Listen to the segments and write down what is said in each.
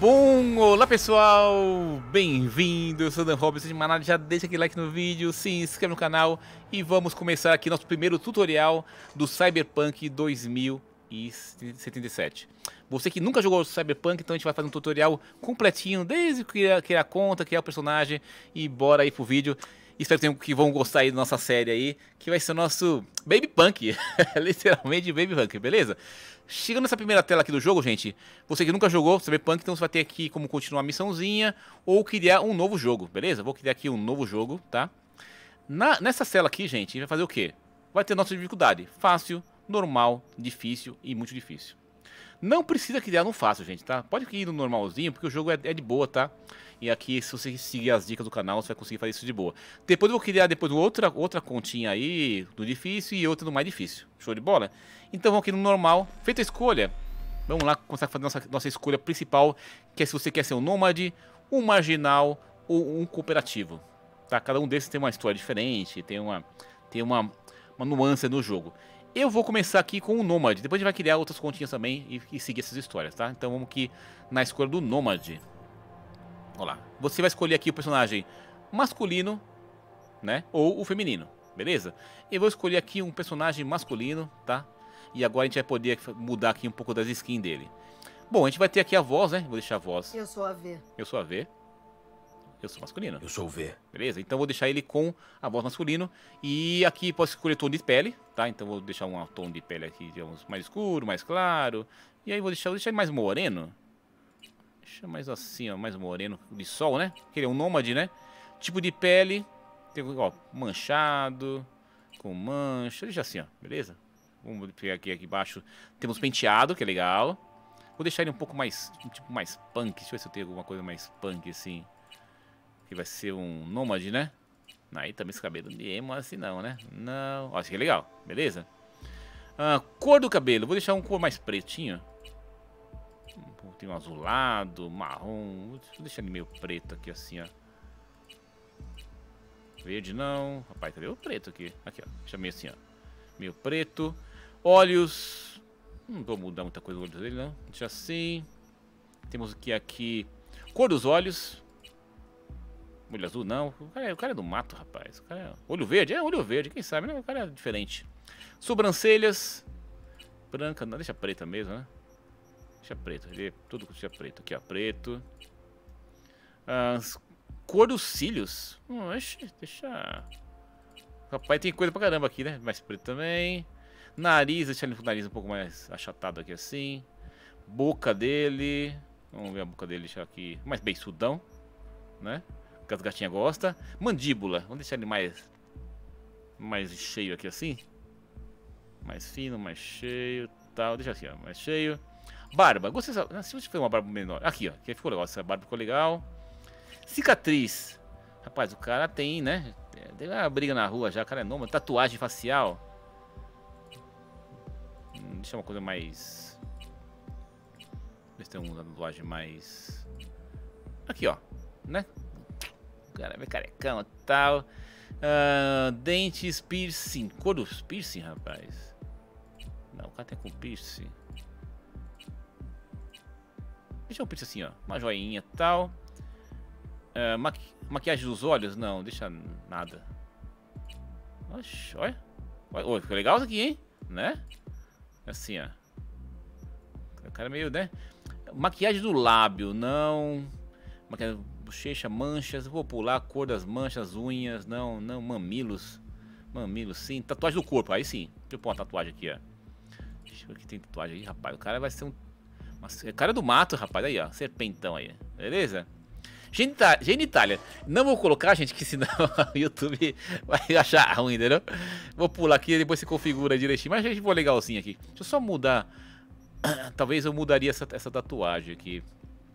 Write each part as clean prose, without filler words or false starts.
Bom, olá pessoal, bem-vindo, eu sou o Dan Robson de Manada, já deixa aquele like no vídeo, se inscreve no canal e vamos começar aqui nosso primeiro tutorial do Cyberpunk 2077. Você que nunca jogou Cyberpunk, então a gente vai fazer um tutorial completinho, desde criar a conta, criar o personagem e bora aí pro vídeo. Espero que vão gostar aí da nossa série aí, que vai ser o nosso Baby Punk, literalmente Baby Punk, beleza? Chegando nessa primeira tela aqui do jogo, gente, você que nunca jogou Cyberpunk, então você vai ter aqui como continuar a missãozinha ou criar um novo jogo, beleza? Vou criar aqui um novo jogo, tá? Nessa tela aqui, gente, a gente vai fazer o quê? Vai ter nossa dificuldade, fácil, normal, difícil e muito difícil. Não precisa criar no fácil, gente, tá? Pode ir no normalzinho, porque o jogo é de boa, tá? E aqui, se você seguir as dicas do canal, você vai conseguir fazer isso de boa. Depois eu vou criar outra continha aí, do difícil e outra do mais difícil. Show de bola? Então vamos aqui no normal. Feita a escolha, vamos lá começar a fazer nossa escolha principal, que é se você quer ser um nômade, um marginal ou um cooperativo. Tá? Cada um desses tem uma história diferente, tem uma nuance no jogo. Eu vou começar aqui com o Nômade, depois a gente vai criar outras continhas também e seguir essas histórias, tá? Então vamos aqui na escolha do Nômade. Olha lá, você vai escolher aqui o personagem masculino, né? Ou o feminino, beleza? Eu vou escolher aqui um personagem masculino, tá? E agora a gente vai poder mudar aqui um pouco das skins dele. Bom, a gente vai ter aqui a voz, né? Vou deixar a voz. Eu sou a V. Eu sou a V. Eu sou masculino. Eu sou o V. Beleza? Então vou deixar ele com a voz masculino. E aqui posso escolher tom de pele, tá? Então vou deixar um tom de pele aqui, digamos, mais escuro, mais claro. E aí vou deixar ele mais moreno. Deixa mais assim, ó, mais moreno, de sol, né? Porque ele é um nômade, né? Tipo de pele, tem, ó, manchado, com mancha, deixa assim, ó, beleza? Vamos pegar aqui embaixo, temos penteado, que é legal. Vou deixar ele um pouco mais, tipo, mais punk, deixa eu ver se eu tenho alguma coisa mais punk, assim. Que vai ser um nômade, né? Aí também esse cabelo de emo assim não, né? Não, ó, acho que é legal, beleza? Cor do cabelo, vou deixar um cor mais pretinho. Tem um azulado, marrom, vou deixar ele meio preto aqui assim, ó. Verde não, rapaz, cadê o preto aqui? Aqui, ó, deixa meio assim, ó. Meio preto. Olhos, não vou mudar muita coisa no olho dele, não. Deixa assim. Temos aqui cor dos olhos. Olho azul não, o cara é do mato, rapaz. O cara é... Olho verde, olho verde, quem sabe, né? O cara é diferente. Sobrancelhas. Branca, não, deixa preta mesmo, né? Deixa preto, tudo deixa preto. Aqui, ó, preto. Cor dos cílios. Deixa... Rapaz, tem coisa pra caramba aqui, né? Mais preto também. Nariz, deixa ele com o nariz um pouco mais achatado aqui assim. Boca dele. Vamos ver a boca dele, deixar aqui mais beiçudão, né? Que as gatinhas gostam. Mandíbula, vamos deixar ele mais cheio aqui assim. Mais fino, mais cheio, tal. Deixa assim, ó, mais cheio. Barba, gostei dessa... Se você fizer uma barba menor. Aqui, ó, que ficou legal, essa barba ficou legal. Cicatriz. Rapaz, o cara tem, né? Tem uma briga na rua já, o cara é nômade. Tatuagem facial. Deixa uma coisa mais... Ver se tem uma tatuagem mais... Aqui, ó, né? O cara é carecão e tal. Dentes, piercing. Cor dos piercing, rapaz. Não, o cara tem com piercing. Deixa um piercing assim, ó. Uma joinha e tal. Maquiagem dos olhos? Não, deixa nada. Oxe, olha. Olha, ficou legal isso aqui, hein? Né? Assim, ó. O cara é meio, né? Maquiagem do lábio, não. Maquiagem... Bochecha, manchas, vou pular a cor das manchas, unhas, não, mamilos. Mamilos, sim. Tatuagem do corpo, aí sim. Deixa eu pôr uma tatuagem aqui, ó. Deixa eu ver que tem tatuagem aí, rapaz. O cara vai ser um... O cara do mato, rapaz, aí, ó. Serpentão aí, beleza? Genitália. Não vou colocar, gente, que senão o YouTube vai achar ruim, entendeu? Vou pular aqui e depois você configura direitinho. Mas a gente ficou legalzinho aqui. Deixa eu só mudar. Talvez eu mudaria essa tatuagem aqui.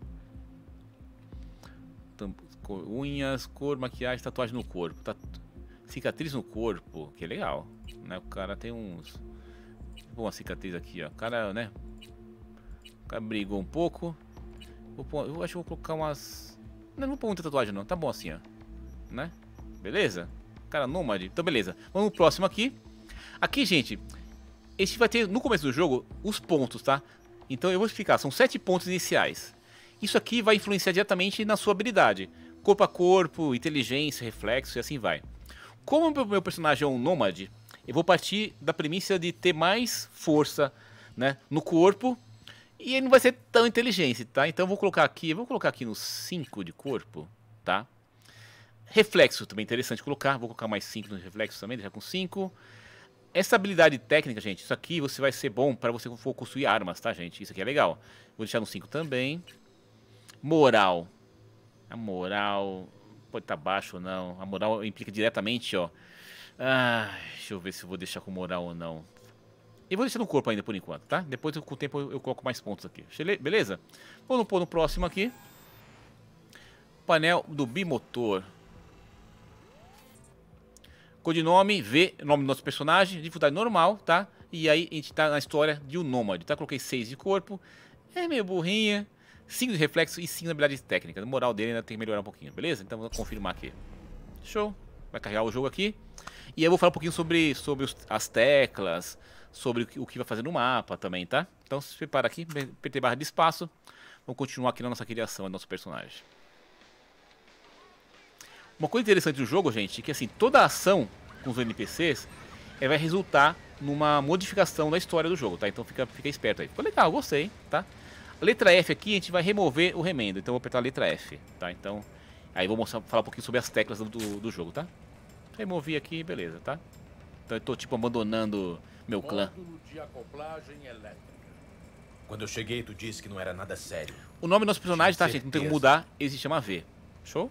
Unhas, cor, maquiagem, tatuagem no corpo, cicatriz no corpo, que é legal, né? O cara tem uns... Uma cicatriz aqui, ó. O cara, né? O cara brigou um pouco. Eu acho que vou colocar umas... Não vou pôr muita tatuagem não, tá bom assim, ó. Né? Beleza? Cara nômade, então beleza. Vamos pro próximo aqui. Aqui, gente, esse vai ter, no começo do jogo, os pontos, tá? Então eu vou explicar, são 7 pontos iniciais. Isso aqui vai influenciar diretamente na sua habilidade. Corpo a corpo, inteligência, reflexo e assim vai. Como o meu personagem é um nômade, eu vou partir da premissa de ter mais força, né, no corpo. E ele não vai ser tão inteligente, tá? Então eu vou colocar aqui no 5 de corpo, tá? Reflexo também é interessante colocar. Vou colocar mais 5 no reflexo também, deixar com 5. Essa habilidade técnica, gente, isso aqui você vai ser bom para você for construir armas, tá, gente? Isso aqui é legal. Vou deixar no 5 também. Moral. A moral pode estar baixo ou não. A moral implica diretamente, ó. Deixa eu ver se eu vou deixar com moral ou não. E vou deixar no corpo ainda por enquanto, tá? Depois com o tempo eu coloco mais pontos aqui. Beleza? Vamos pôr no próximo aqui. Painel do bimotor. Codinome V, nome do nosso personagem, dificuldade normal, tá? E aí a gente tá na história de um nômade, tá? Coloquei 6 de corpo. É meio burrinha. 5 de reflexo e 5 de habilidade técnica. A moral dele ainda tem que melhorar um pouquinho, beleza? Então vou confirmar aqui. Show. Vai carregar o jogo aqui. E eu vou falar um pouquinho sobre as teclas, sobre o que vai fazer no mapa também, tá? Então se prepara aqui, apertei barra de espaço. Vamos continuar aqui na nossa criação do nosso personagem. Uma coisa interessante do jogo, gente, é que assim, toda a ação com os NPCs vai resultar numa modificação da história do jogo, tá? Então fica esperto aí. Ficou legal, gostei, tá? A letra F aqui, a gente vai remover o remendo, então eu vou apertar a letra F, tá? Então, aí vou falar um pouquinho sobre as teclas do jogo, tá? Removi aqui, beleza, tá? Então eu tô tipo abandonando meu clã. De acoplagem elétrica. Quando eu cheguei, tu disse que não era nada sério. O nome do nosso personagem, tá, gente? Não tem como mudar, ele se chama V. Show?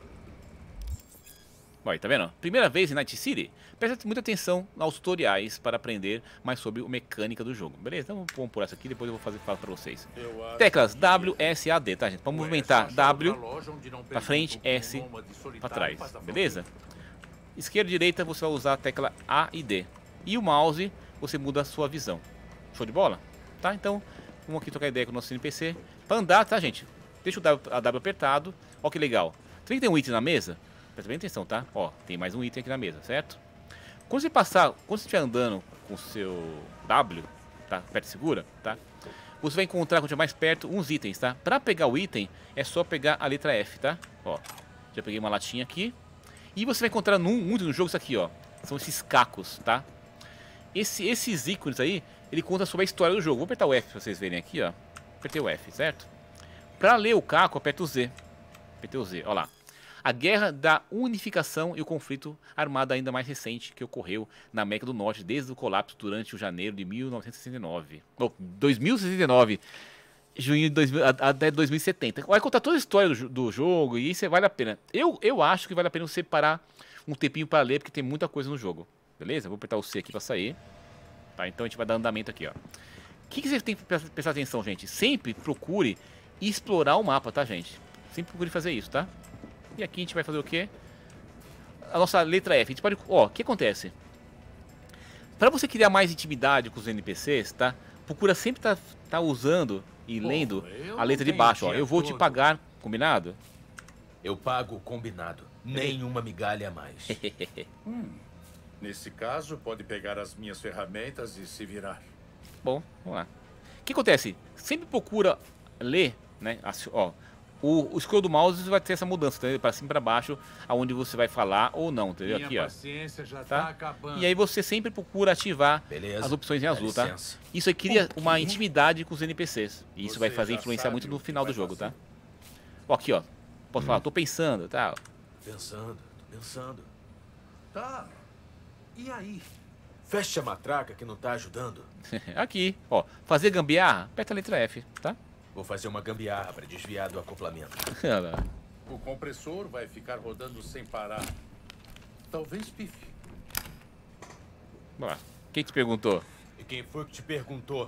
Olha, tá vendo? Primeira vez em Night City, presta muita atenção aos tutoriais para aprender mais sobre a mecânica do jogo. Beleza? Então vamos por essa aqui, depois eu vou falar pra vocês. Teclas W, S, A, D, tá, gente? Para movimentar W pra frente, S pra trás. Beleza? Esquerda e direita você vai usar a tecla A e D. E o mouse você muda a sua visão. Show de bola? Tá? Então, vamos aqui trocar ideia com o nosso NPC. Pra andar, tá, gente? Deixa o W apertado. Ó que legal. Você vê que tem um item na mesa? Presta bem atenção, tá? Ó, tem mais um item aqui na mesa, certo? Quando você estiver andando com o seu W, tá? Aperta e segura, tá? Você vai encontrar, quando estiver mais perto, uns itens, tá? Pra pegar o item, é só pegar a letra F, tá? Ó, já peguei uma latinha aqui. E você vai encontrar muito no jogo isso aqui, ó. São esses cacos, tá? Esses ícones aí, ele conta sobre a história do jogo. Vou apertar o F pra vocês verem aqui, ó. Apertei o F, certo? Pra ler o caco, aperta o Z. Apertei o Z, ó lá. A Guerra da Unificação e o conflito armado ainda mais recente que ocorreu na América do Norte desde o colapso durante o janeiro de 1969. Ou 2069. Junho de até 2070. Vai contar toda a história do jogo e isso vale a pena. Eu acho que vale a pena você parar um tempinho para ler, porque tem muita coisa no jogo. Beleza? Vou apertar o C aqui para sair. Tá, então a gente vai dar andamento aqui, ó. O que você tem que prestar atenção, gente? Sempre procure explorar o mapa, tá, gente? Sempre procure fazer isso, tá? E aqui a gente vai fazer o quê? A nossa letra F. A gente pode... Ó, o que acontece? Para você criar mais intimidade com os NPCs, tá? Procura sempre tá usando e lendo a letra de baixo, ó. Eu vou te pagar, combinado? Eu pago combinado. Nenhuma migalha a mais. Nesse caso, pode pegar as minhas ferramentas e se virar. Bom, vamos lá. O que acontece? Sempre procura ler, né? Ó, o scroll do mouse vai ter essa mudança, entendeu? Para cima e para baixo, aonde você vai falar ou não, entendeu? Aqui, ó. Paciência já tá acabando. E aí você sempre procura ativar as opções em azul, tá? Isso aí cria uma intimidade com os NPCs. E isso vai fazer influenciar muito no final do jogo, tá? Ó, aqui, ó. Posso falar? Tô pensando, tá? Tô pensando. Tá. E aí? Fecha a matraca que não tá ajudando. Aqui, ó. Fazer gambiarra, aperta a letra F, tá? Vou fazer uma gambiarra para desviar do acoplamento. O compressor vai ficar rodando sem parar. Talvez pife. Bora. Quem te perguntou? E quem foi que te perguntou?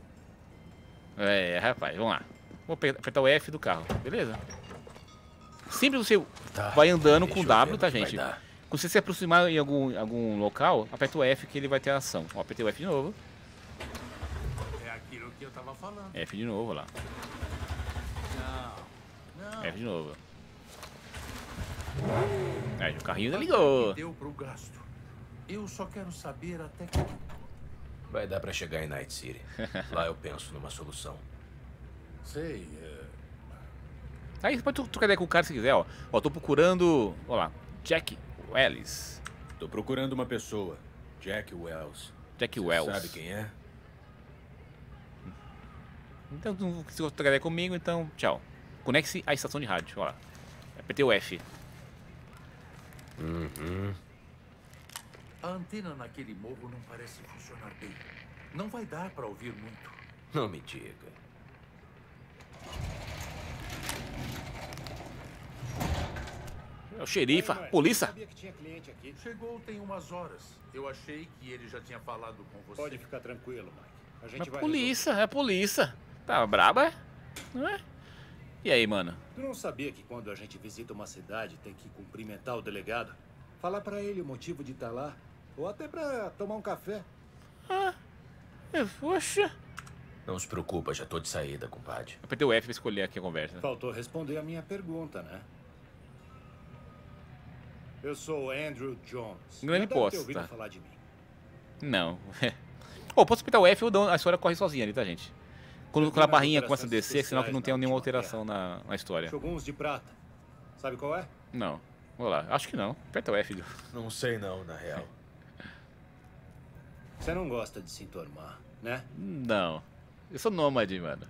É, rapaz, vamos lá. Vou apertar o F do carro, beleza? Sempre você vai andando com o W, tá, gente? Quando você se aproximar em algum local, aperta o F que ele vai ter ação. Ó, apertei o F de novo. É aquilo que eu tava falando. F de novo, lá. Não. F de novo. Aí, o carrinho já ligou. Deu pro gasto. Eu só quero saber até que... Vai dar para chegar em Night City. Lá eu penso numa solução. Sei, Aí você pode trocar ideia com o cara se quiser, ó. Ó, tô procurando, ó lá, Jack Wells. Tô procurando uma pessoa. Jack Wells. Jack Você Wells. sabe quem é? Então, não quis trocar ideia comigo, então, tchau. Conecte-se à estação de rádio, ó lá. Apertei o F. A antena naquele morro não parece funcionar bem. Não vai dar para ouvir muito. Não me diga. É o xerife, a polícia. Sabia que tinha cliente aqui. Chegou tem umas horas. Eu achei que ele já tinha falado com você. Pode ficar tranquilo, Mike. A gente É a vai polícia, é a polícia. Tá braba, é? Não é? E aí, mano? resolver. Tu não sabia que quando a gente visita uma cidade tem que cumprimentar o delegado? Falar pra ele o motivo de estar lá. Ou até pra tomar um café. Poxa. Não se preocupa, já tô de saída, compadre. Apertei o F pra escolher aqui a conversa. Faltou responder a minha pergunta, né? Eu sou Andrew Jones. Grande Já deve ter posto, ouvido tá. falar de mim. Não. Ô, posso apertar o F ou a história corre sozinha ali, tá, gente? Quando a barrinha começa a descer, é sinal que não tem nenhuma alteração na história. Shoguns de prata. Sabe qual é? Não. Vamos lá. Acho que não. Aperta o F. Não sei não, na real. Você não gosta de se enturmar, né? Não. Eu sou nômade, mano.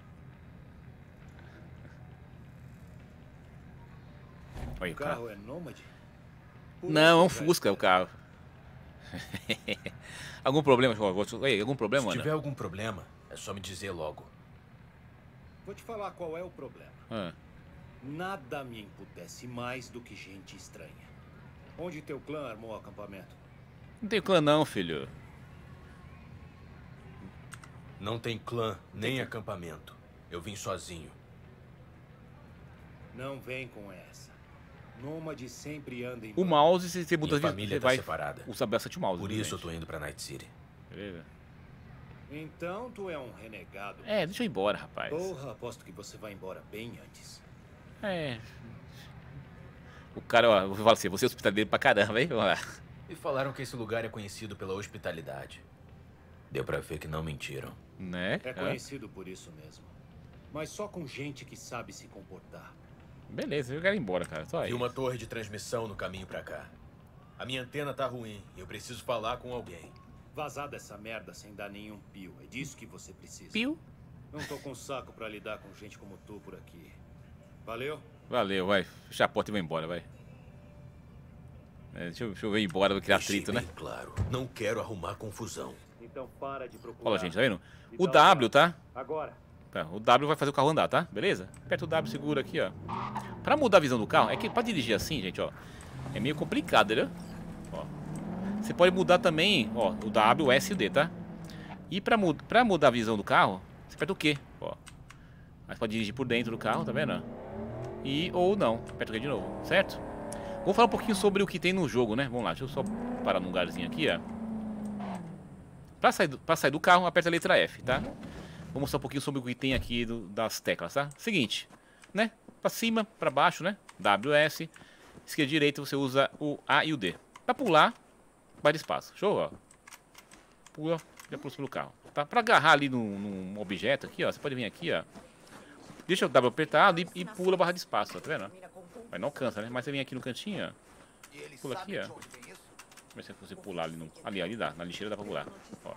Olha, O cara. carro é nômade? Por Não, é um isso, Fusca o velho. carro. Algum problema, Ei, algum problema, Se mano? tiver algum problema, é só me dizer logo. Vou te falar qual é o problema. Ah, Nada me emputece mais do que gente estranha. Onde teu clã armou o acampamento? não tem clã não, filho. Não tem clã, nem acampamento. Eu vim sozinho. Não vem com essa. Nômade sempre anda em O mouse, se você muda Minha família você tá vai separada. usar bastante o mouse. Por isso eu obviamente. tô indo pra Night City. Beleza. Então tu é um renegado. É, deixa eu ir embora, rapaz. Porra, aposto que você vai embora bem antes. É. O cara, ó, eu falo assim, você é hospitaleiro pra caramba, hein? Vamos lá. Me falaram que esse lugar é conhecido pela hospitalidade. Deu pra ver que não mentiram. Né? É Ah, conhecido por isso mesmo. Mas só com gente que sabe se comportar. beleza, eu quero ir embora, cara. Só aí. Vi uma torre de transmissão no caminho pra cá. A minha antena tá ruim e eu preciso falar com alguém. Vazar dessa merda sem dar nenhum pio. É disso que você precisa. Pio. Não tô com saco pra lidar com gente como tu por aqui. Valeu? Valeu, vai. Fechar a porta e vou embora, vai. É, deixa eu ir embora, vou criar Deixei atrito, né? bem claro, não quero arrumar confusão. Então para de procurar. Olha, gente, tá vendo? Me O dá W, tá? Agora. Tá, o W vai fazer o carro andar, tá? Beleza? Aperta o W, segura aqui, ó. Pra mudar a visão do carro, é que pra dirigir assim, gente, ó, é meio complicado, entendeu? Ó. Você pode mudar também, ó, o W, o S e o D, tá? E pra mudar a visão do carro, você aperta o Q, ó. Mas pode dirigir por dentro do carro, tá vendo? E, ou não, aperta o Q de novo, certo? Vou falar um pouquinho sobre o que tem no jogo, né? Vamos lá, deixa eu só parar num lugarzinho aqui, ó. Pra sair do carro, aperta a letra F, tá? Vou mostrar um pouquinho sobre o que tem aqui das teclas, tá? Seguinte, né? Pra cima, pra baixo, né? W, S. Esquerda e direita você usa o A e o D. Pra pular, vai de espaço. Show, ó. Pula, já aproxima do carro. Tá? Pra agarrar ali num objeto aqui, ó. Você pode vir aqui, ó. Deixa o W apertado e pula a barra de espaço, ó, tá vendo? Mas não alcança, né? Mas você vem aqui no cantinho, ó. Pula aqui, ó. Como é que você pular ali? Ali dá. Na lixeira dá pra pular. Ó.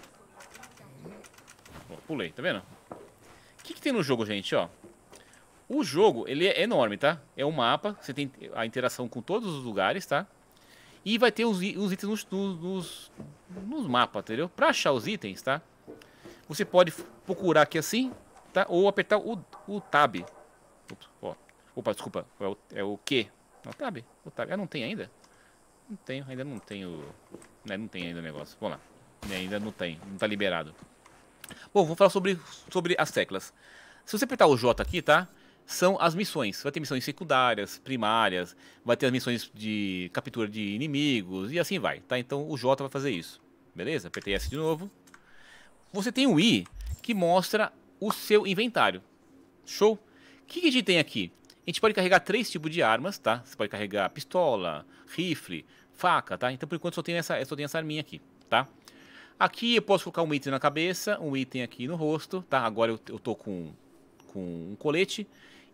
Ó, pulei, tá vendo? O que tem no jogo, gente, ó? O jogo, ele é enorme, tá? É um mapa, você tem a interação com todos os lugares, tá? E vai ter os itens nos mapas, entendeu? Pra achar os itens, tá? Você pode procurar aqui assim, tá? Ou apertar o Tab. Ó. Opa, desculpa, é o Q. Não, Tab. O Tab. Ah, não tem ainda? Não tenho, ainda não tenho. Né, não tem ainda o negócio. Vamos lá. Ainda não tem, não tá liberado. Bom, vou falar sobre as teclas. Se você apertar o J aqui, tá? São as missões. Vai ter missões secundárias, primárias, vai ter as missões de captura de inimigos e assim vai, tá? Então o J vai fazer isso. Beleza? Apertei S de novo. Você tem o I que mostra o seu inventário. Show? O que a gente tem aqui? A gente pode carregar 3 tipos de armas, tá? Você pode carregar pistola, rifle, faca, tá? Então por enquanto só tenho essa arminha aqui, tá? Aqui eu posso colocar um item na cabeça, um item aqui no rosto, tá? Agora eu tô com um colete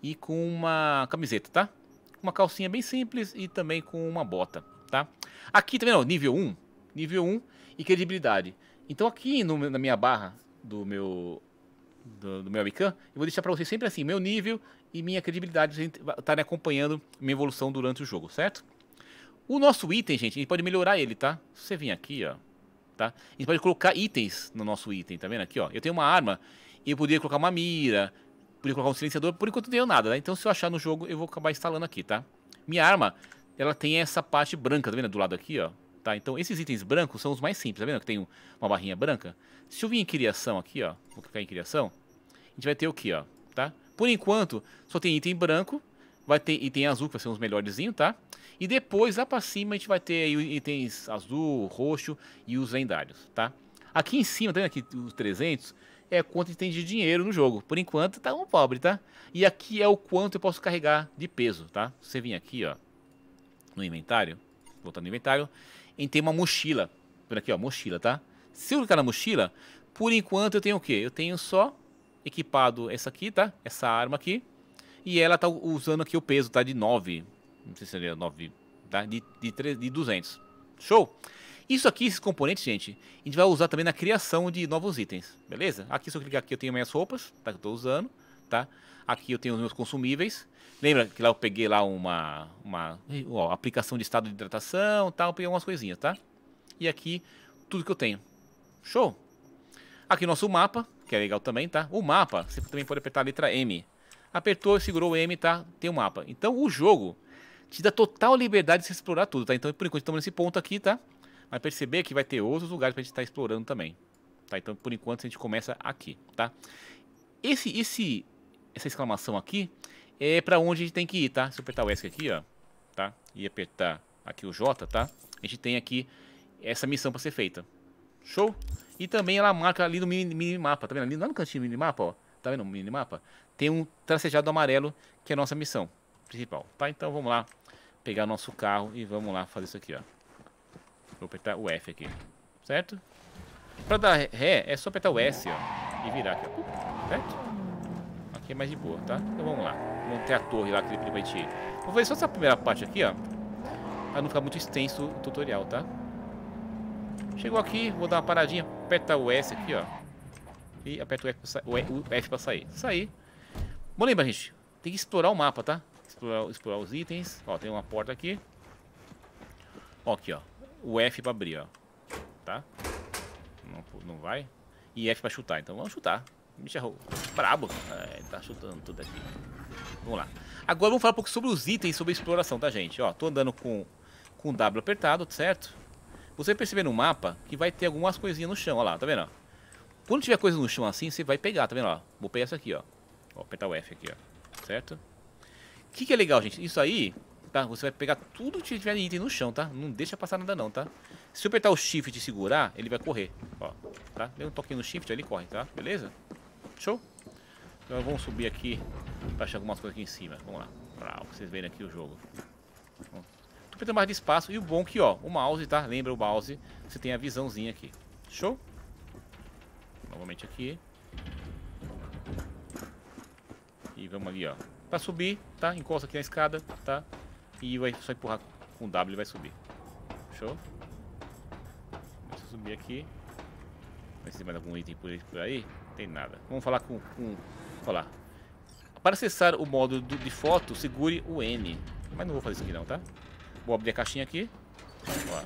e com uma camiseta, tá? Uma calcinha bem simples e também com uma bota, tá? Aqui também, ó, nível 1 e credibilidade. Então aqui na minha barra do meu webcam, eu vou deixar pra vocês sempre assim, meu nível e minha credibilidade, pra vocês estarem acompanhando minha evolução durante o jogo, certo? O nosso item, gente, a gente pode melhorar ele, tá? Se você vir aqui, ó, tá? A gente pode colocar itens no nosso item, tá vendo aqui, ó? Eu tenho uma arma e eu poderia colocar uma mira, poderia colocar um silenciador, por enquanto não tenho nada, né? Então se eu achar no jogo, eu vou acabar instalando aqui, tá? Minha arma, ela tem essa parte branca, tá vendo? Do lado aqui, ó. Tá? Então esses itens brancos são os mais simples, tá vendo? Que tem uma barrinha branca. Se eu vir em criação aqui, ó, vou clicar em criação, a gente vai ter o que, ó, tá? Por enquanto, só tem item branco, vai ter item azul, que vai ser uns melhorzinhos, tá? E depois, lá pra cima, a gente vai ter aí itens azul, roxo e os lendários, tá? Aqui em cima, tá vendo aqui os 300, é quanto a gente tem de dinheiro no jogo. Por enquanto, tá um pobre, tá? E aqui é o quanto eu posso carregar de peso, tá? Se você vir aqui, ó, no inventário, voltando no inventário, a gente tem uma mochila. Por aqui, ó, mochila, tá? Se eu clicar na mochila, por enquanto eu tenho o quê? Eu tenho só equipado essa aqui, tá? Essa arma aqui. E ela tá usando aqui o peso, tá? De 9. Não sei se seria 9, tá? De 200. Show? Isso aqui, esses componentes, gente, a gente vai usar também na criação de novos itens, beleza? Aqui, se eu clicar aqui, eu tenho minhas roupas, tá? Que eu tô usando, tá? Aqui eu tenho os meus consumíveis. Lembra que lá eu peguei lá uma aplicação de estado de hidratação, tal, eu peguei algumas coisinhas, tá? E aqui, tudo que eu tenho. Show? Aqui nosso mapa, que é legal também, tá? O mapa, você também pode apertar a letra M. Apertou, segurou o M, tá? Tem o mapa. Então o jogo te dá total liberdade de você explorar tudo, tá? Então por enquanto estamos nesse ponto aqui, tá? Vai perceber que vai ter outros lugares pra gente estar explorando também, tá? Então por enquanto a gente começa aqui, tá? Essa exclamação aqui é pra onde a gente tem que ir, tá? Se eu apertar o S aqui, ó, tá? E apertar aqui o J, tá? A gente tem aqui essa missão pra ser feita. Show? E também ela marca ali no minimapa, tá vendo? Ali lá no cantinho do minimapa, ó. Tá vendo o minimapa? Tem um tracejado amarelo que é a nossa missão principal, tá? Então vamos lá pegar nosso carro e vamos lá fazer isso aqui, ó. Vou apertar o F aqui, certo? Pra dar ré é só apertar o S, ó, e virar aqui, ó, certo? Aqui é mais de boa, tá? Então vamos lá. Vamos ter a torre lá que ele vai te... Vou fazer só essa primeira parte aqui, ó, pra não ficar muito extenso o tutorial, tá? Chegou aqui, vou dar uma paradinha, aperta o S aqui, ó. E aperta o F pra sair. Sair. Bom, lembra, gente, tem que explorar o mapa, tá? Explorar os itens. Ó, tem uma porta aqui. Ó, aqui, ó. O F pra abrir, ó. Tá? Não vai. E F pra chutar, então vamos chutar. Bicho brabo. É, tá chutando tudo aqui. Vamos lá. Agora vamos falar um pouco sobre os itens, sobre a exploração, tá, gente? Ó, tô andando com o W apertado, certo? Você vai perceber no mapa que vai ter algumas coisinhas no chão, ó lá, tá vendo? Ó? Quando tiver coisa no chão assim, você vai pegar, tá vendo? Ó, vou pegar essa aqui, ó. Vou apertar o F aqui, ó. Certo? O que é legal, gente? Isso aí, tá? Você vai pegar tudo que tiver item no chão, tá? Não deixa passar nada não, tá? Se eu apertar o Shift e segurar, ele vai correr, ó. Tá? Deu um toquinho no Shift, ele corre, tá? Beleza? Show? Então vamos subir aqui pra achar algumas coisas aqui em cima. Vamos lá. Pra vocês verem aqui o jogo. Tô apertando mais de espaço. E o bom que, ó, o mouse, tá? Lembra o mouse, você tem a visãozinha aqui. Show? Novamente aqui. E vamos ali, ó. Pra subir, tá? Encosta aqui na escada, tá? E vai só empurrar com o W e vai subir. Show? Deixa eu subir aqui. Vai se tem mais algum item por aí? Não tem nada. Vamos falar com... falar. Para acessar o modo de foto, segure o N. Mas não vou fazer isso aqui não, tá? Vou abrir a caixinha aqui. Ó.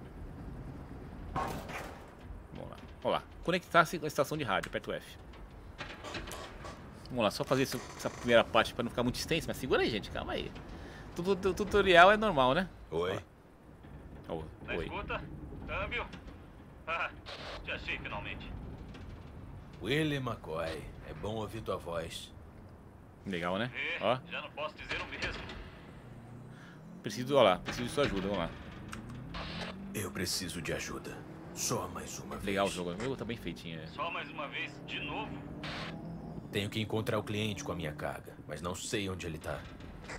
Vamos lá. Vamos lá. Conectar-se com a estação de rádio. Aperta o F. Vamos lá. Só fazer essa primeira parte para não ficar muito extenso. Mas segura aí, gente. Calma aí. O tutorial é normal, né? Oi. Oh, oi. Escuta? Câmbio? Ah, te achei finalmente. Willie McCoy. É bom ouvir tua voz. Legal, né? E, Ó. já não posso dizer o mesmo. Preciso, ó lá. Preciso de sua ajuda. Vamos lá. Eu preciso de ajuda. Só mais uma vez. Legal o jogo. O meu tá bem feitinho. É. Só mais uma vez, de novo? Tenho que encontrar o cliente com a minha carga, mas não sei onde ele tá.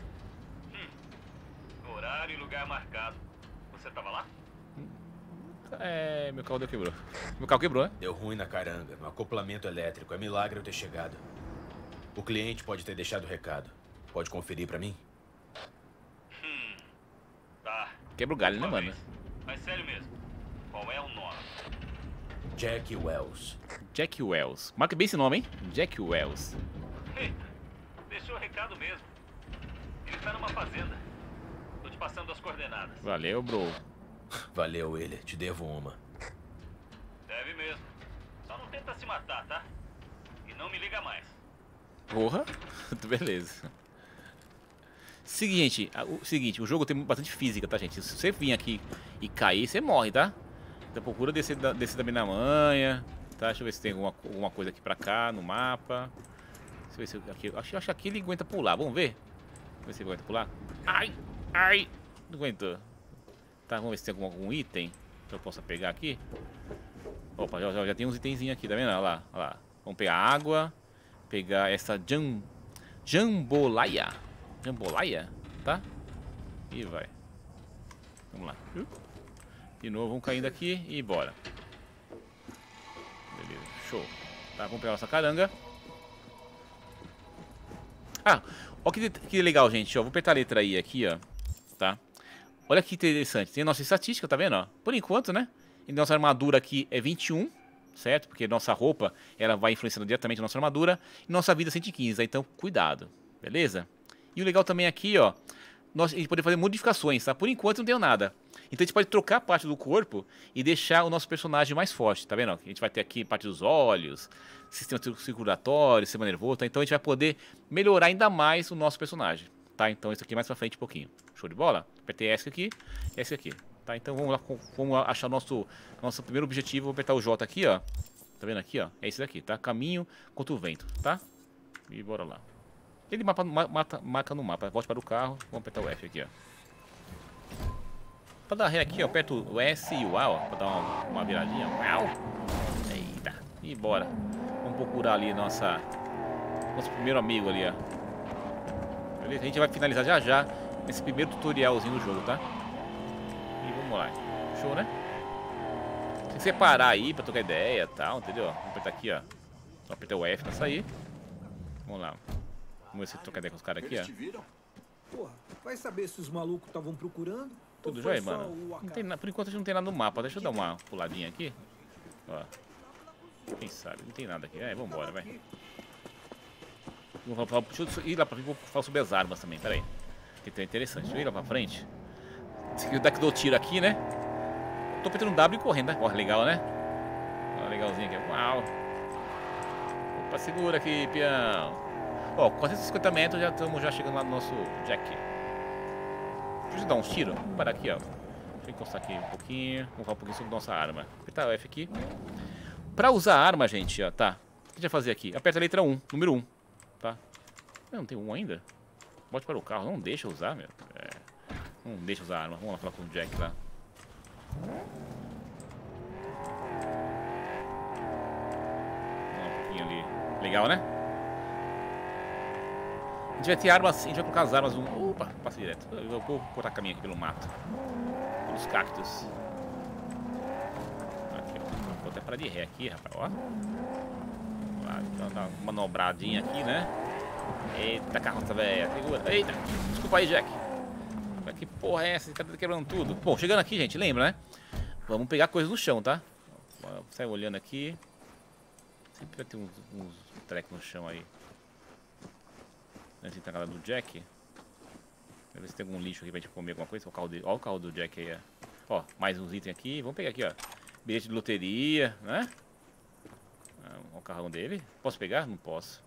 Horário e lugar marcado. Você tava lá? É, meu carro quebrou. Meu carro quebrou, né? Deu ruim na caranga, no acoplamento elétrico. É milagre eu ter chegado. O cliente pode ter deixado o recado. Pode conferir pra mim? Tá. Quebra o galho, né, Uma mano? vez. Mas sério mesmo. Qual é o nome? Jack Wells. Jack Wells. Marca bem esse nome, hein? Jack Wells. Eita, deixou o recado mesmo. Ele tá numa fazenda. Tô te passando as coordenadas. Valeu, bro. Valeu, ele. Te devo uma. Deve mesmo. Só não tenta se matar, tá? E não me liga mais. Porra. Beleza. Seguinte, o jogo tem bastante física, tá, gente? Se você vir aqui e cair, você morre, tá? Então procura descer também na manha, tá? Deixa eu ver se tem alguma coisa aqui pra cá no mapa. Deixa eu ver se aqui, acho que aqui ele aguenta pular, vamos ver? Vamos ver se ele aguenta pular. Ai, ai, não aguentou. Tá, vamos ver se tem algum item que eu possa pegar aqui. Opa, já tem uns itenzinhos aqui, tá vendo? Olha lá, olha lá. Vamos pegar água, pegar essa jambolaya, tá? E vai. Vamos lá. De novo, vamos caindo aqui e bora. Beleza, show. Tá, vamos pegar nossa caranga. Ah, olha que legal, gente. Ó, vou apertar a letra I aqui, ó. Tá? Olha que interessante. Tem a nossa estatística, tá vendo? Ó? Por enquanto, né? E nossa armadura aqui é 21, certo? Porque nossa roupa, ela vai influenciando diretamente a nossa armadura. E nossa vida é 115, tá? Então, cuidado. Beleza? E o legal também aqui, ó. A gente pode fazer modificações, tá? Por enquanto não tem nada. Então a gente pode trocar parte do corpo e deixar o nosso personagem mais forte, tá vendo? A gente vai ter aqui parte dos olhos, sistema circulatório, sistema nervoso, tá? Então a gente vai poder melhorar ainda mais o nosso personagem, tá? Então isso aqui mais pra frente um pouquinho. Show de bola? Apertei esse aqui, tá? Então vamos lá, vamos achar nosso primeiro objetivo. Vou apertar o J aqui, ó. Tá vendo aqui, ó? É esse daqui, tá? Caminho contra o vento, tá? E bora lá. Ele marca no mapa. Volte para o carro. Vamos apertar o F aqui, ó. Pra dar ré aqui, ó, aperto o S e o A, ó, pra dar uma viradinha. Uau! Eita! E bora. Vamos procurar ali nosso primeiro amigo ali, ó. Beleza? A gente vai finalizar já esse primeiro tutorialzinho do jogo, tá? E vamos lá. Show, né? Tem que separar aí pra trocar ideia e tal, entendeu? Vamos apertar aqui, ó. Só apertar o F pra sair. Vamos lá. Vamos ver se trocar ideia com os caras aqui, ó. Porra, vai saber se os malucos estavam procurando? Tudo jóia, mano? Não tem, por enquanto a gente não tem nada no mapa. Deixa eu dar uma puladinha aqui. Ó. Quem sabe? Não tem nada aqui. É, vambora, vai. Deixa eu ir lá pra frente. Vou falar sobre as armas também. Pera aí. Que é interessante. Deixa eu ir lá pra frente. Daqui eu dou tiro aqui, né? Tô apertando um W e correndo, né? Ó, legal, né? Ó, legalzinho aqui. Uau. Opa, segura aqui, peão. Ó, 450 metros já estamos chegando lá no nosso Jack. Deixa eu dar uns tiros. Vamos parar aqui, ó. Deixa eu encostar aqui um pouquinho. Vamos falar um pouquinho sobre nossa arma. Apertar o F aqui. Pra usar a arma, gente, ó, tá. O que a gente vai fazer aqui? Aperta a letra 1, número 1, tá? Não tem 1 ainda? Bote para o carro. Não deixa usar, meu. É. Não deixa usar a arma. Vamos lá falar com o Jack lá. Vamos lá um pouquinho ali. Legal, né? A gente vai ter armas, a gente vai colocar as armas. Opa, passa direto. Eu vou cortar caminho aqui pelo mato. Pelos cactos. Aqui, ó. Vou até parar de ré aqui, rapaz. Ó. Vamos lá, então dar uma manobradinha aqui, né? Eita, carroça velha. Segura. Eita, desculpa aí, Jack. Que porra é essa? Esse cara tá quebrando tudo. Bom, chegando aqui, gente, lembra, né? Vamos pegar coisas no chão, tá? Sai olhando aqui. Sempre vai ter uns trecos no chão aí. Antes de entrar na casa do Jack. Vamos ver se tem algum lixo aqui pra gente comer alguma coisa. Olha o carro do Jack aí, ó. Ó, mais uns itens aqui. Vamos pegar aqui, ó. Bilhete de loteria, né? Olha o carrão dele. Posso pegar? Não posso.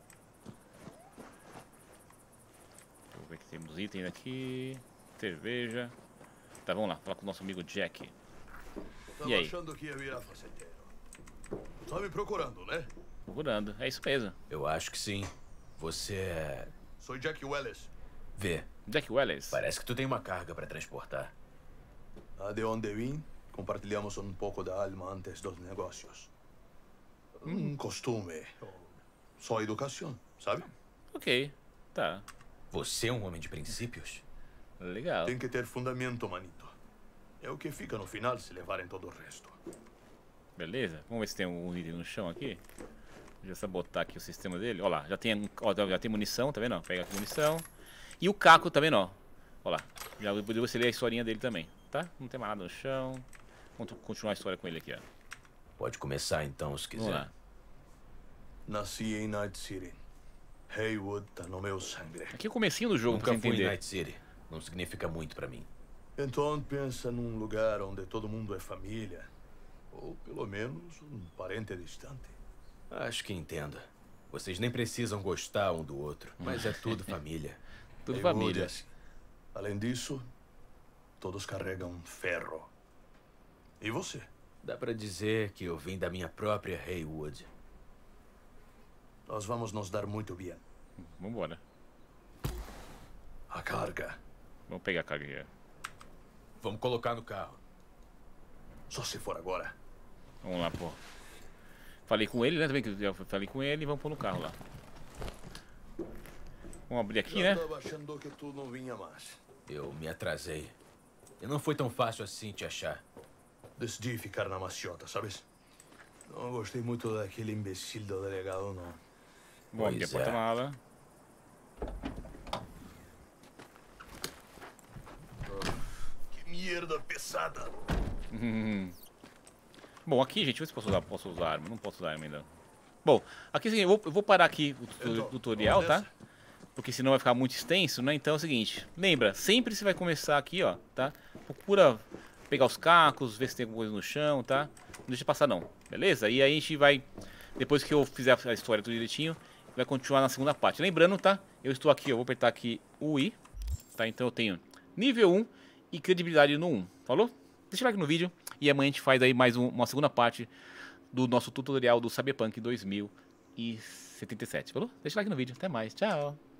Deixa eu ver que temos itens aqui. Cerveja. Tá, vamos lá. Falar com o nosso amigo Jack. E aí? Achando que ia virar fazendeiro. Só me procurando, né? Procurando. É isso mesmo. Eu acho que sim. Você é... Sou Jack Wells. Vê. Jack Wells. Parece que tu tem uma carga para transportar. De onde vim, compartilhamos um pouco da alma antes dos negócios. Um costume. Só educação, sabe? Ok. Tá. Você é um homem de princípios? Legal. Tem que ter fundamento, manito. É o que fica no final se levarem todo o resto. Beleza. Vamos ver se tem um item no chão aqui. Deixa eu sabotar aqui o sistema dele. Olha lá, já tem munição, tá vendo? Pega aqui munição. E o Caco também, ó. Olha lá. Já você ler a historinha dele também, tá? Não tem mais nada no chão. Vamos continuar a história com ele aqui, ó. Pode começar então, se Vamos quiser. lá. Nasci em Night City. Haywood tá no meu sangue. Aqui é o comecinho do jogo, pra Nunca você fui em entender. Night City. Não significa muito pra mim. Então pensa num lugar onde todo mundo é família. Ou pelo menos um parente distante. Acho que entendo. Vocês nem precisam gostar um do outro, mas é tudo família. Tudo Haywood família. é assim. Além disso, todos carregam ferro. E você? Dá pra dizer que eu vim da minha própria Haywood. Nós vamos nos dar muito bem. Vambora. A carga. Vamos pegar a carga aqui, ó. Vamos colocar no carro. Só se for agora. Vamos lá, pô. Falei com ele, né? Também que eu falei com ele e vamos pôr no carro lá. Vamos abrir aqui, né? Eu tava achando que tu não vinha mais. Eu me atrasei. E não foi tão fácil assim te achar. Decidi ficar na maciota, sabes? Não gostei muito daquele imbecil do delegado, não. Bom, aqui é a Pois é. porta-mala. Que merda pesada. Bom, aqui, gente, deixa eu ver se posso usar arma. Não posso usar arma ainda. Bom, aqui é o seguinte, eu vou parar aqui o tutorial, tá? Porque senão vai ficar muito extenso, né? Então é o seguinte, lembra, sempre você vai começar aqui, ó, tá? Procura pegar os cacos, ver se tem alguma coisa no chão, tá? Não deixa passar não, beleza? E aí a gente vai, depois que eu fizer a história tudo direitinho, vai continuar na segunda parte. Lembrando, tá? Eu estou aqui, eu vou apertar aqui o I, tá? Então eu tenho nível 1 e credibilidade no 1, falou? Deixa o like no vídeo e amanhã a gente faz aí mais uma segunda parte do nosso tutorial do Cyberpunk 2077, falou? Deixa o like no vídeo, até mais, tchau!